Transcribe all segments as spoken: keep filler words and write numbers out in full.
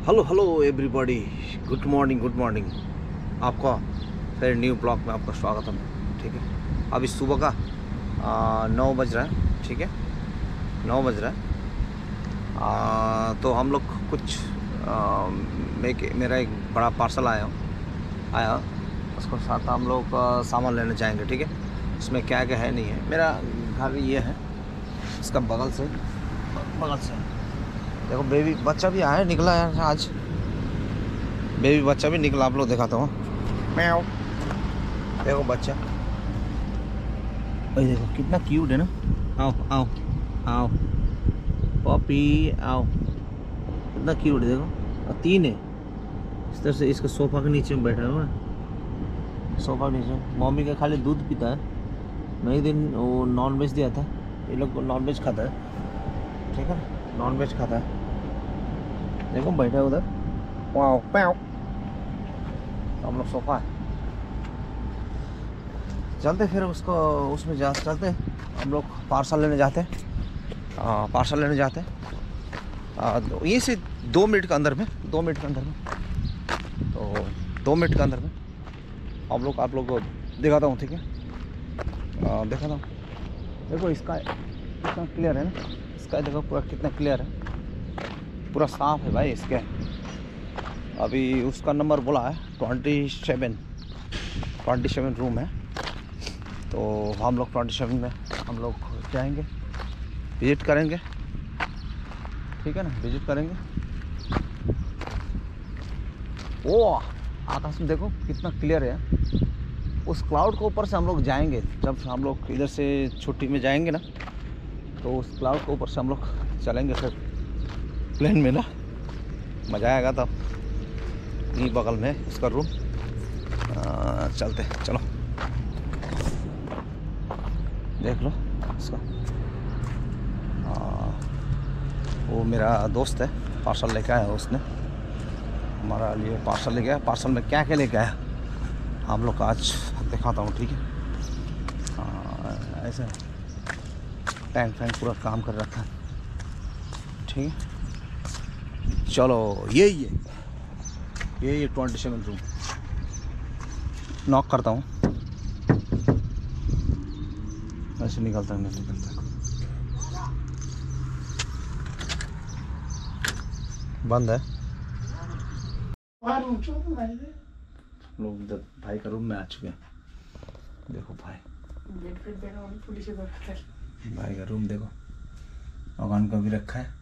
Hello hello everybody, good morning good morning. आपका फिर new blog में आपका स्वागत है। ठीक है, अभी सुबह का नौ बज रहा है। ठीक है, नौ बज रहा है। आ, तो हम लोग कुछ आ, मे, मेरा एक बड़ा पार्सल आया आया उसको साथ हम लोग सामान लेने जाएंगे। ठीक है, उसमें क्या क्या है नहीं है। मेरा घर ये है, इसका बगल से बगल से देखो बेबी बच्चा भी आया निकला है आज। बेबी बच्चा भी निकला, आप लोग दिखाता हूँ। म्याऊ, देखो बच्चा, अरे देखो कितना क्यूट है ना। आओ आओ आओ पॉपी आओ, कितना क्यूट है देखो। और तीन है इस तरह से, इसका सोफा के नीचे में बैठा हुआ है। सोफा के नीचे मम्मी का खाली दूध पीता है। मैं एक दिन वो नॉन वेज दिया था, ये लोग नॉन वेज खाता है। ठीक है, नॉन वेज खाता है। देखो बैठा है उधर। वाओ पैओ, हम लोग सोफा है। चलते फिर उसको उसमें जा चलते हम लोग पार्सल लेने जाते हैं। पार्सल लेने जाते हैं ये से दो मिनट के अंदर में दो मिनट के अंदर में तो दो मिनट के अंदर में आप लोग आप लोग को दिखाता हूँ। ठीक है, दिखाता हूँ। देखो इसका कितना क्लियर है ना, इसका देखो पूरा कितना क्लियर है, पूरा साफ है भाई इसके। अभी उसका नंबर बोला है twenty seven twenty seven room है। तो हम लोग ट्वेंटी सेवन में हम लोग जाएंगे, विजिट करेंगे। ठीक है ना, विजिट करेंगे। ओ आकाश में देखो कितना क्लियर है। उस क्लाउड के ऊपर से हम लोग जाएंगे। जब हम लोग इधर से छुट्टी में जाएंगे ना, तो उस क्लाउड के ऊपर से हम लोग चलेंगे फिर प्लेन में ना, मज़ा आएगा। तब यहीं बगल में उसका रूम। आ, चलते चलो, देख लो इसका। आ, वो मेरा दोस्त है, पार्सल लेके आया उसने हमारा लिए पार्सल लेके आया। पार्सल में क्या क्या लेके आया हम लोग आज दिखाता हूँ। ठीक है, ऐसे टैंक फैंक पूरा काम कर रखा है। ठीक है, चलो ये ये ये ये ट्वेंटी सेवन रूम। नॉक करता हूँ, ऐसे निकलता है नहीं निकलता। बंद है। लोग भाई का रूम में आ चुके हैं। देखो भाई, भाई का रूम देखो, भगवान का भी रखा है।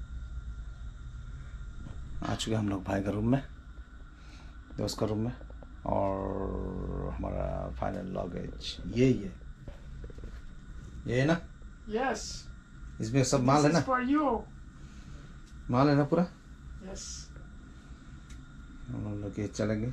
आ चुके हम लोग भाई का रूम में, दोस्त का रूम में। और हमारा फाइनल लगेज ये ये ये है ना। यस, इसमें सब माल है ना, माल है ना पूरा। यस, हम लोग ये चलेंगे।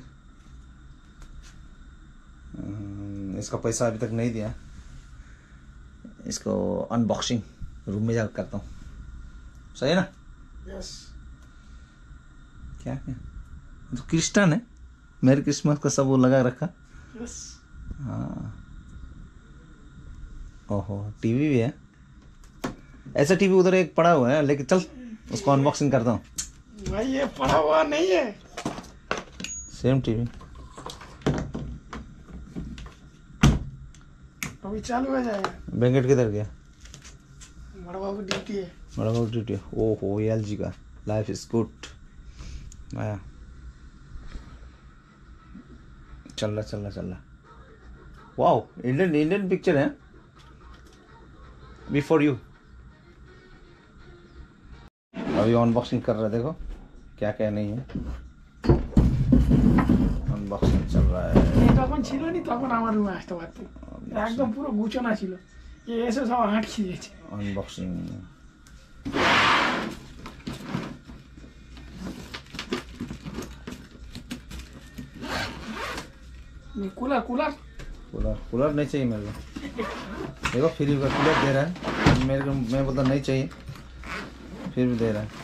इसका पैसा अभी तक नहीं दिया, इसको अनबॉक्सिंग रूम में जाकर करता हूँ। सही है ना। यस, क्या क्या तो क्रिस्टन है, मेरी क्रिसमस का सब वो लगा रखा। यस, हाँ, ओहो टीवी भी है। ऐसा टीवी उधर एक पड़ा हुआ है, लेकिन चल उसको अनबॉक्सिंग करता हूँ। भाई ये पड़ा हुआ नहीं है, सेम टीवी अभी चालू हो जाएगा। बैंकेट किधर गया? बड़ा बाबू ड्यूटी है। बड़ा बाबू ड्यूटी है। ओहो एल जी का लाइफ इज गुड आया। चल रहा चल रहा चल रहा। वाओ, इंडियन इंडियन पिक्चर है। बिफोर यू अभी अनबॉक्सिंग कर रहा है। देखो क्या क्या नहीं है, अनबॉक्सिंग चल रहा है। তখন ছিল নি, তখন আমার রুমে আসতে পারতে, একদম পুরো গুছানো ছিল। এই এসে সব আটকে দিয়েছে। Unboxing cooler cooler cooler cooler नहीं चाहिए मेरे को। देखो फ्री का कूलर दे रहा है मेरे को, मैं बोलता नहीं चाहिए, फिर भी दे रहा है।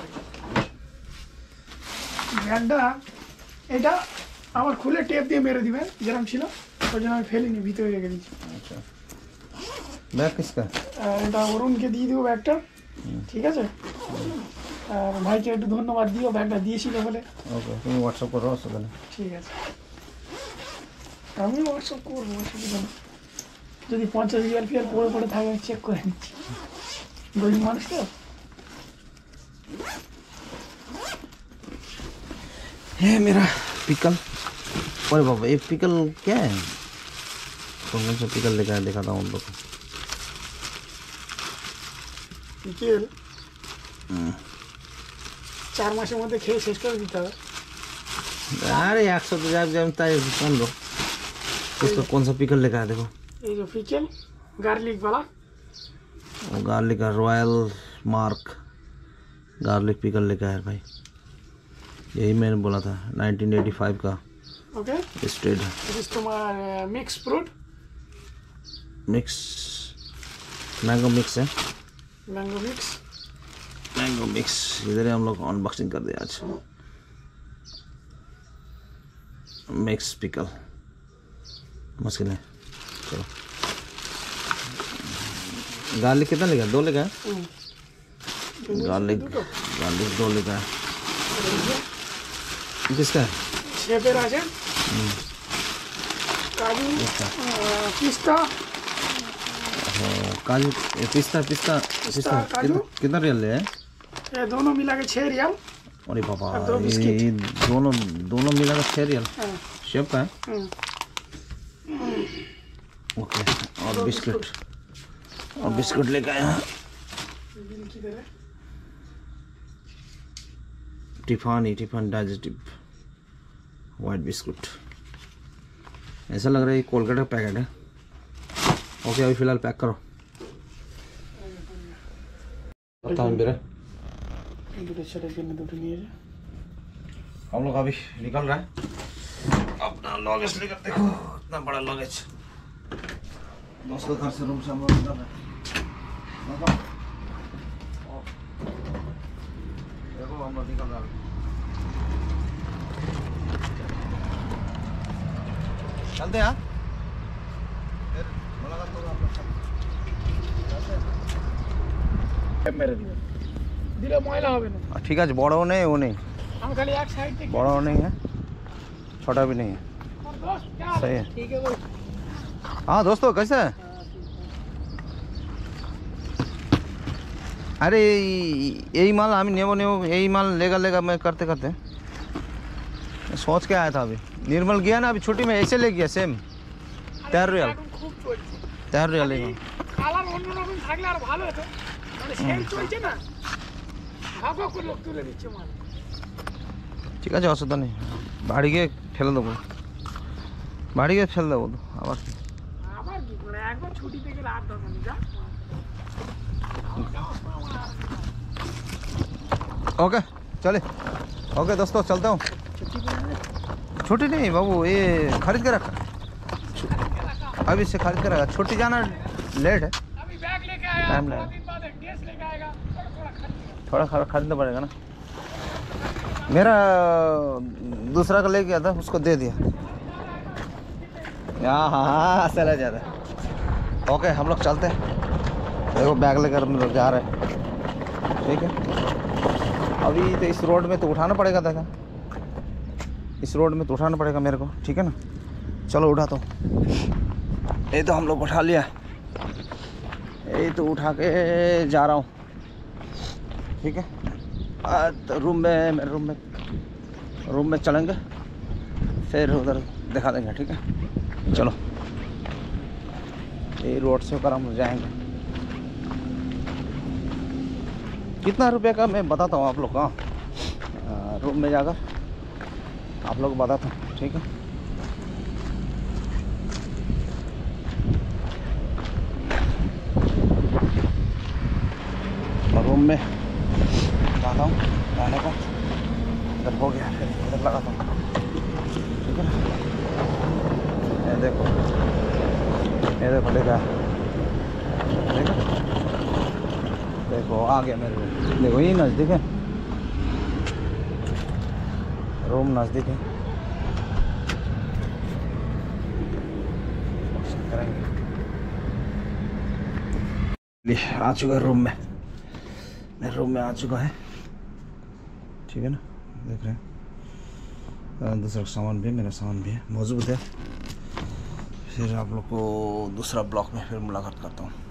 ব্যাগটা এটা আমার খুলে টেপ দিয়ে মেরে দিবেন, যেরকম ছিল ওই জন্য আমি ফেলিনি, ভিতরে রেখে দিয়েছি। अच्छा, बैग किसका? আর এটা অরুণকে দিয়ে দেবো ব্যাগটা। ঠিক আছে, আর ভাইকে একটু ধন্যবাদ দিও, ব্যাগটা দিয়েছিল বলে। ওকে, তুমি হোয়াটসঅ্যাপ করো, অসুবিধা নেই। ঠিক আছে, আমি হোয়াটসঅ্যাপ করবো, অসুবিধা নেই। যদি পঞ্চাশ রিয়াল ফিয়াল পড়ে পড়ে থাকে আমি চেক করে নিচ্ছি, গরিব মানুষ তো। है मेरा पिकल। अरे बाबा, ये पिकल क्या है? कौन कौन सा पिकल लेकर आया दिखाता हूँ उन लोग को। পিকেল চার মাসের মধ্যে খেয়ে শেষ করে দিতে হবে। अरे एक सौ तो जाए जाए ताई कौन लो इसको कौन सा पिकल लेकर आया देखो। এই যে পিকেল গার্লিক वाला, वो गार्लिक का रॉयल मार्क गार्लिक पिकल लेकर आया भाई। यही मैंने बोला था नाइनटीन एटी फाइव का ওকে। स्टेड इस तुम्हार mix fruit, mix mango mix है, मैंगो मिक्स। मैंगो मिक्स इधर ही हम लोग अनबॉक्सिंग कर दिया आज। मिक्स पिकल मुश्किल है। चलो, गार्लिक कितना लेगा? दो लेगा? गार्लिक गार्लिक दो लेगा। किसका है? शेफेर আছে, काजू, पिस्ता। काजू पिस्ता पिस्ता पिस्ता काजू। कितना कितना रियल है? ये दोनों मिला के छः रियाल। अरे पापा, और दो ये बिस्किट। ये दोनों दोनों मिला कर छः रियल हाँ, शेप का है। हाँ। ओके, और दो बिस्कुट और बिस्कुट लेकर आया हैं। बिल किधर है? टिफानी टिफान डाइजेस्टिव वाइट बिस्कुट। ऐसा लग रहा है ये कोलगेट का पैकेट है। ओके, अभी फिलहाल पैक करो। बताओ मेरे দুটো ছেড়ে জন্য দুটো নিয়ে যা। हम लोग अभी निकल रहा है अपना लगेज लेकर। देखो इतना बड़ा लगेज, दोस्तों घर से रूम से हम लोग निकल रहे हैं। देखो देखो हम लोग निकल रहे हैं। चलते हैं फिर मुलाकात होगा आप लोग से। মেরে দিবে, দিলে ময়লা হবে না। ठीक है, बड़ा नहीं वो नहीं, আমি খালি এক সাইড থেকে। बड़ा नहीं है छोटा भी नहीं है। और दोस्त क्या सही है। ठीक है भाई। हाँ दोस्तों कैसे है? अरे यही माल हम नेबो नेबो यही माल लेगा लेगा मैं करते करते मैं सोच के आया था। अभी निर्मल गया ना, अभी छुट्टी में ऐसे ले गया सेम तेरह रियल এখন খুব চলছে। तेरह रियल लेगा। কালার অন্যরকম থাকলে আর ভালো হতো, মানে সেল চলছে না, ভাগো করে লোক তুলে দিচ্ছে মাল। ঠিক আছে, অসুবিধা নেই, বাড়ি গিয়ে ফেলে দেবো, বাড়ি গিয়ে ফেলে দেবো তো আবার। আবার কি করে একবার ছুটিতে গেলে আর দরকার নেই, যা। ओके चले, ओके दोस्तों चलता हूँ। छोटी नहीं बाबू, ये खरीद के रखा, अभी से खरीद के रखा। छोटी जाना लेट है, अभी बैग लेके आया, टाइम दो लगेगा। दिन बाद एक ड्रेस लेके आएगा, थोड़ा थोड़ा खर्च। थोड़ा खर खरीदना पड़ेगा ना। मेरा दूसरा का ले गया था, उसको दे दिया। हाँ हाँ हाँ चला जाता है। ओके हम लोग चलते हैं। देखो बैग लेकर हम लोग जा रहे हैं, ठीक है। अभी तो इस रोड में तो उठाना पड़ेगा था, इस रोड में तो उठाना पड़ेगा मेरे को, ठीक है ना। चलो उठा तो, ये तो हम लोग उठा लिया, यही तो उठा के जा रहा हूँ, ठीक है। आ, तो रूम में मेरे रूम में रूम में चलेंगे, फिर उधर दिखा देंगे, ठीक है। चलो ये रोड से होकर हम जाएंगे। कितना रुपए का मैं बताता हूँ आप लोग का, रूम में जाकर आप लोग बताता हूँ, ठीक है। रूम में जाता हूँ, जाने का इधर हो गया, फिर इधर लगाता हूँ, ठीक है ना। ये देखो ये देखो देखा देखो देखो आ गया मेरे रूम। देखो ये नज़दीक है, रूम नज़दीक है। आ चुका है रूम में, मेरे रूम में आ चुका है। ठीक है ना, देख रहे हैं। दूसरा सामान भी है, मेरा सामान भी है, मौजूद है। फिर आप लोग को दूसरा ब्लॉक में फिर मुलाकात करता हूँ।